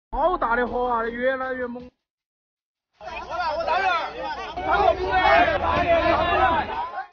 好大的火啊，越来越猛。 我打人，打我不对，打人。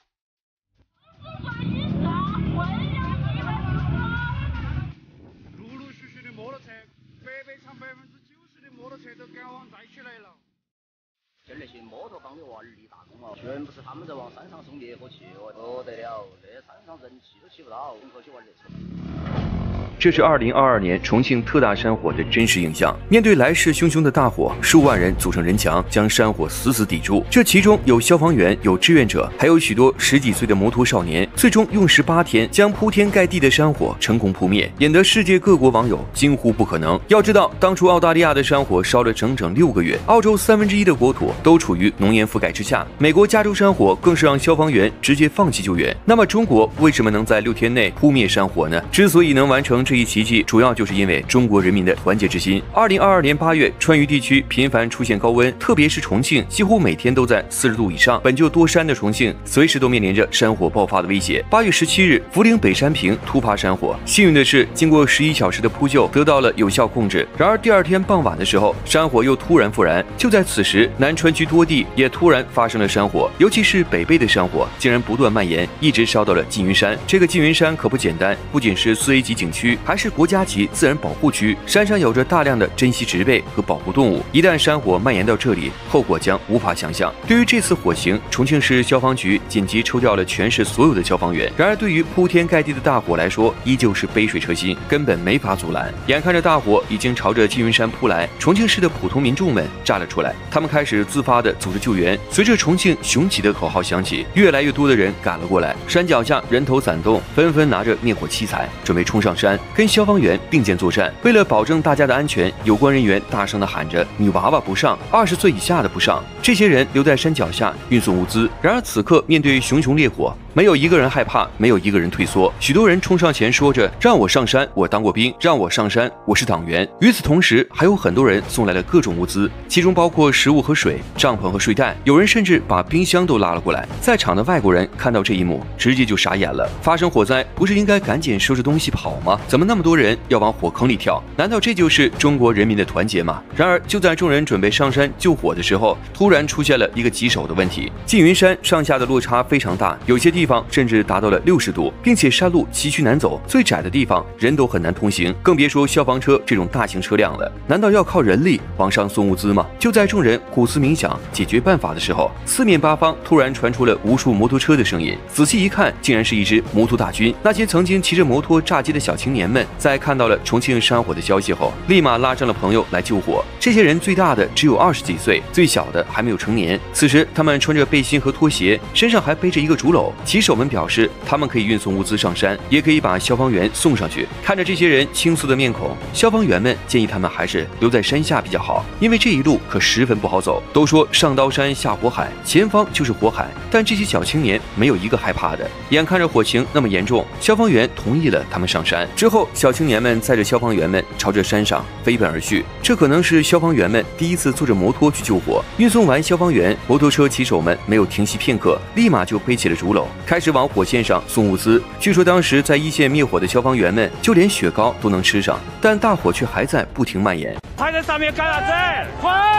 陆陆续续的摩托车，北场90%的摩托车都赶往寨区来了。 今儿那些摩托帮的娃儿立大功啊，全部是他们在往山上送灭火器哦，不得了，这山上人气都起不到，从何去玩这车？ 这是2022年重庆特大山火的真实影像。面对来势汹汹的大火，数万人组成人墙，将山火死死抵住。这其中有消防员，有志愿者，还有许多10几岁的摩托少年。最终用18天将铺天盖地的山火成功扑灭，引得世界各国网友惊呼不可能。要知道，当初澳大利亚的山火烧了整整6个月，澳洲1/3的国土都处于浓烟覆盖之下。美国加州山火更是让消防员直接放弃救援。那么中国为什么能在6天内扑灭山火呢？之所以能完成这一奇迹，主要就是因为中国人民的团结之心。2022年8月，川渝地区频繁出现高温，特别是重庆，几乎每天都在40度以上。本就多山的重庆，随时都面临着山火爆发的威胁。8月17日，涪陵北山坪突发山火，幸运的是，经过11小时的扑救，得到了有效控制。然而第2天傍晚的时候，山火又突然复燃。就在此时，南川区多地也突然发生了山火，尤其是北碚的山火竟然不断蔓延，一直烧到了缙云山。这个缙云山可不简单，不仅是4A级景区，还是国家级自然保护区，山上有着大量的珍稀植被和保护动物。一旦山火蔓延到这里，后果将无法想象。对于这次火情，重庆市消防局紧急抽调了全市所有的消防员。然而，对于铺天盖地的大火来说，依旧是杯水车薪，根本没法阻拦。眼看着大火已经朝着缙云山扑来，重庆市的普通民众们站了出来，他们开始自发的组织救援。随着重庆雄起的口号响起，越来越多的人赶了过来，山脚下人头攒动，纷纷拿着灭火器材，准备冲上山，跟消防员并肩作战。为了保证大家的安全，有关人员大声地喊着：“女娃娃不上，20岁以下的不上。”这些人留在山脚下运送物资。然而此刻面对熊熊烈火，没有一个人害怕，没有一个人退缩。许多人冲上前说着：“让我上山，我当过兵；让我上山，我是党员。”与此同时，还有很多人送来了各种物资，其中包括食物和水、帐篷和睡袋，有人甚至把冰箱都拉了过来。在场的外国人看到这一幕，直接就傻眼了。发生火灾，不是应该赶紧收拾东西跑吗？怎么那么多人要往火坑里跳？难道这就是中国人民的团结吗？然而，就在众人准备上山救火的时候，突然出现了一个棘手的问题。缙云山上下的落差非常大，有些地方甚至达到了60度，并且山路崎岖难走，最窄的地方人都很难通行，更别说消防车这种大型车辆了。难道要靠人力往上送物资吗？就在众人苦思冥想解决办法的时候，四面八方突然传出了无数摩托车的声音。仔细一看，竟然是一支摩托大军。那些曾经骑着摩托炸街的小青年们，在看到了重庆山火的消息后，立马拉上了朋友来救火。这些人最大的只有20几岁，最小的还没有成年。此时他们穿着背心和拖鞋，身上还背着一个竹篓。骑手们表示，他们可以运送物资上山，也可以把消防员送上去。看着这些人青涩的面孔，消防员们建议他们还是留在山下比较好，因为这一路可十分不好走。都说上刀山下火海，前方就是火海，但这些小青年没有一个害怕的。眼看着火情那么严重，消防员同意了他们上山。之后，小青年们载着消防员们朝着山上飞奔而去。这可能是消防员们第一次坐着摩托去救火。运送完消防员，摩托车骑手们没有停息片刻，立马就背起了竹篓，开始往火线上送物资。据说当时在一线灭火的消防员们，就连雪糕都能吃上，但大火却还在不停蔓延。 还在上面干啥子？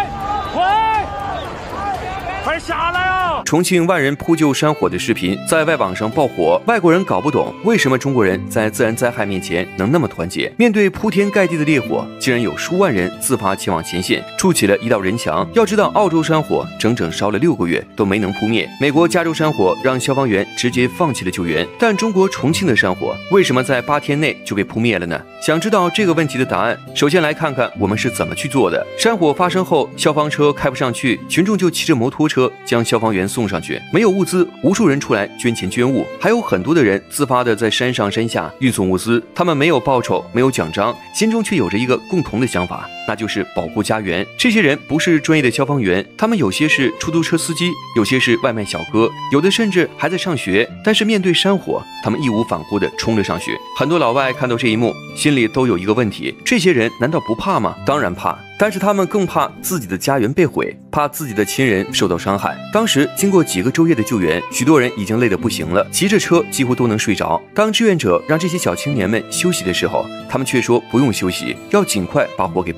快下来啊！ 重庆万人扑救山火的视频在外网上爆火，外国人搞不懂为什么中国人在自然灾害面前能那么团结。面对铺天盖地的烈火，竟然有数万人自发前往前线，筑起了一道人墙。要知道，澳洲山火整整烧了6个月都没能扑灭，美国加州山火让消防员直接放弃了救援，但中国重庆的山火为什么在8天内就被扑灭了呢？想知道这个问题的答案，首先来看看我们是怎么去做的。山火发生后，消防车开不上去，群众就骑着摩托车将消防员送上去。没有物资，无数人出来捐钱捐物，还有很多的人自发的在山上山下运送物资。他们没有报酬，没有奖章，心中却有着一个共同的想法，那就是保护家园。这些人不是专业的消防员，他们有些是出租车司机，有些是外卖小哥，有的甚至还在上学。但是面对山火，他们义无反顾地冲了上去。很多老外看到这一幕，心里都有一个问题：这些人难道不怕吗？当然怕。但是他们更怕自己的家园被毁，怕自己的亲人受到伤害。当时经过几个昼夜的救援，许多人已经累得不行了，骑着车几乎都能睡着。当志愿者让这些小青年们休息的时候，他们却说不用休息，要尽快把火给扑灭。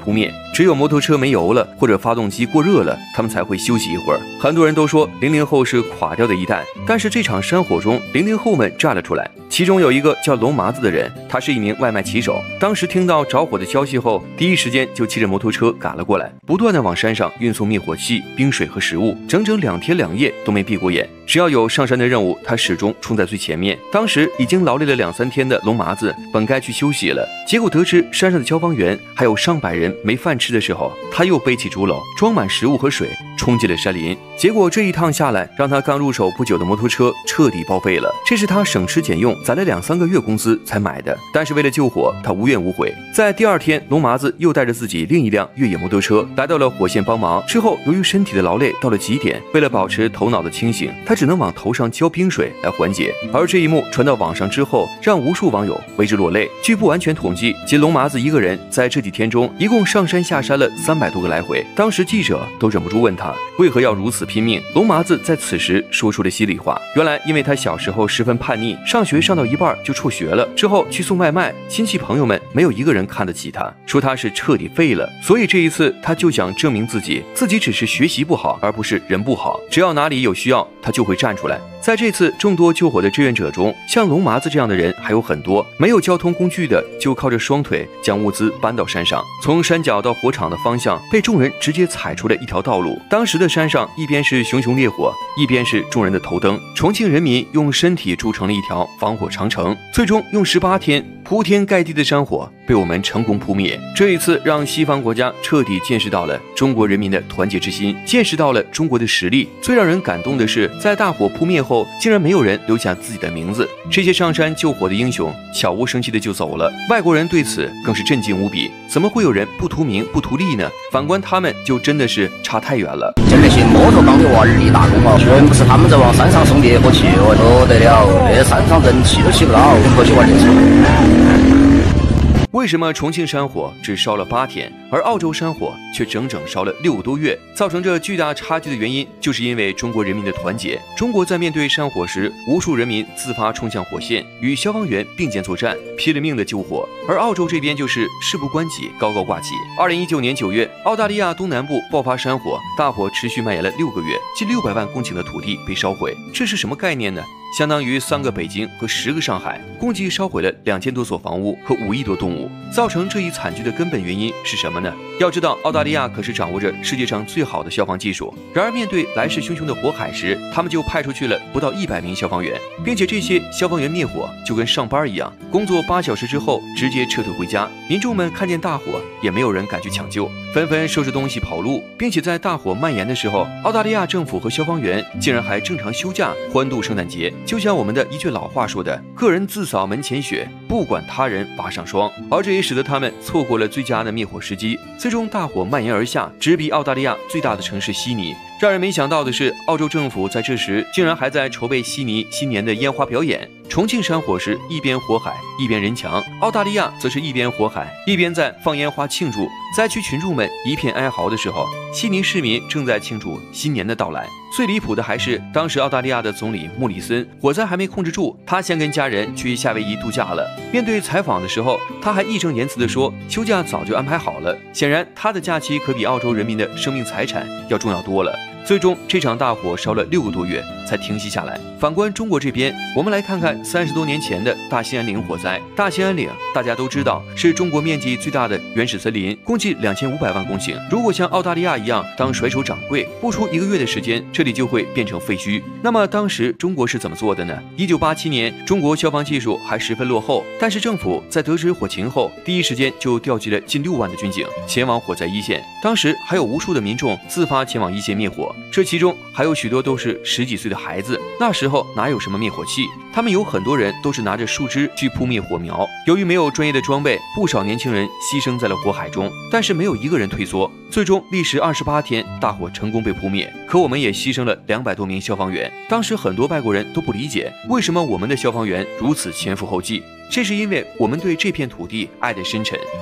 只有摩托车没油了，或者发动机过热了，他们才会休息一会儿。很多人都说00后是垮掉的一代，但是这场山火中，00后们站了出来。其中有一个叫龙麻子的人，他是一名外卖骑手。当时听到着火的消息后，第一时间就骑着摩托车赶了过来，不断的往山上运送灭火器、冰水和食物，整整2天2夜都没闭过眼。只要有上山的任务，他始终冲在最前面。当时已经劳累了2、3天的龙麻子，本该去休息了，结果得知山上的消防员还有上百人没饭吃的时候，他又背起竹篓，装满食物和水，冲进了山林。结果这一趟下来，让他刚入手不久的摩托车彻底报废了。这是他省吃俭用攒了2、3个月工资才买的，但是为了救火，他无怨无悔。在第2天，龙麻子又带着自己另一辆越野摩托车来到了火线帮忙。之后，由于身体的劳累到了极点，为了保持头脑的清醒，他只能往头上浇冰水来缓解。而这一幕传到网上之后，让无数网友为之落泪。据不完全统计，仅龙麻子一个人在这几天中，一共上山下山了300多个来回。当时记者都忍不住问他为何要如此拼命。龙麻子在此时说出了心里话。原来，因为他小时候十分叛逆，上学上到一半就辍学了，之后去送外卖，亲戚朋友们没有一个人看得起他，说他是彻底废了。所以这一次，他就想证明自己只是学习不好，而不是人不好。只要哪里有需要，他就会站出来。在这次众多救火的志愿者中，像龙麻子这样的人还有很多。没有交通工具的，就靠着双腿将物资搬到山上。从山脚到火场的方向，被众人直接踩出了一条道路。当时的山上，一边是熊熊烈火，一边是众人的头灯。重庆人民用身体筑成了一条防火长城，最终用18天铺天盖地的山火被我们成功扑灭。这一次让西方国家彻底见识到了中国人民的团结之心，见识到了中国的实力。最让人感动的是，在大火扑灭后，竟然没有人留下自己的名字。这些上山救火的英雄悄无声息的就走了，外国人对此更是震惊无比。怎么会有人不图名不图利呢？反观他们，就真的是差太远了。 就那些摩托帮的娃儿立大功全部是他们在往山上送灭火器不得了，那山上人气都起不到，可去玩这次。 为什么重庆山火只烧了8天，而澳洲山火却整整烧了6个多月？造成这巨大差距的原因，就是因为中国人民的团结。中国在面对山火时，无数人民自发冲向火线，与消防员并肩作战，拼了命的救火。而澳洲这边就是事不关己，高高挂起。2019年9月，澳大利亚东南部爆发山火，大火持续蔓延了6个月，近600万公顷的土地被烧毁。这是什么概念呢？相当于3个北京和10个上海，共计烧毁了2000多所房屋和5亿多动物。造成这一惨剧的根本原因是什么呢？要知道，澳大利亚可是掌握着世界上最好的消防技术。然而面对来势汹汹的火海时，他们就派出去了不到100名消防员，并且这些消防员灭火就跟上班一样，工作8小时之后直接撤退回家。民众们看见大火，也没有人敢去抢救，纷纷收拾东西跑路，并且在大火蔓延的时候，澳大利亚政府和消防员竟然还正常休假欢度圣诞节。就像我们的一句老话说的，个人自扫门前雪，不管他人瓦上霜。而这也使得他们错过了最佳的灭火时机，最终大火蔓延而下，直逼澳大利亚最大的城市悉尼。让人没想到的是，澳洲政府在这时竟然还在筹备悉尼新年的烟花表演。重庆山火时一边火海一边人墙，澳大利亚则是一边火海一边在放烟花庆祝。灾区群众们一片哀嚎的时候，悉尼市民正在庆祝新年的到来。最离谱的还是当时澳大利亚的总理莫里森，火灾还没控制住，他先跟家人去夏威夷度假了。面对采访的时候，他还义正言辞地说，休假早就安排好了。显然他的假期可比澳洲人民的生命财产要重要多了。最终这场大火烧了6个多月才停息下来。反观中国这边，我们来看看30多年前的大兴安岭火灾。大兴安岭大家都知道是中国面积最大的原始森林，共计2500万公顷。如果像澳大利亚一样当甩手掌柜，不出1个月的时间，这里就会变成废墟。那么当时中国是怎么做的呢？1987年，中国消防技术还十分落后，但是政府在得知火情后，第一时间就调集了近6万的军警前往火灾一线。当时还有无数的民众自发前往一线灭火，这其中还有许多都是10几岁的孩子。那时候哪有什么灭火器，他们有很多人都是拿着树枝去扑灭火苗。由于没有专业的装备，不少年轻人牺牲在了火海中，但是没有一个人退缩。最终历时28天，大火成功被扑灭。可我们也牺牲了200多名消防员。当时很多外国人都不理解，为什么我们的消防员如此前赴后继？这是因为我们对这片土地爱得深沉。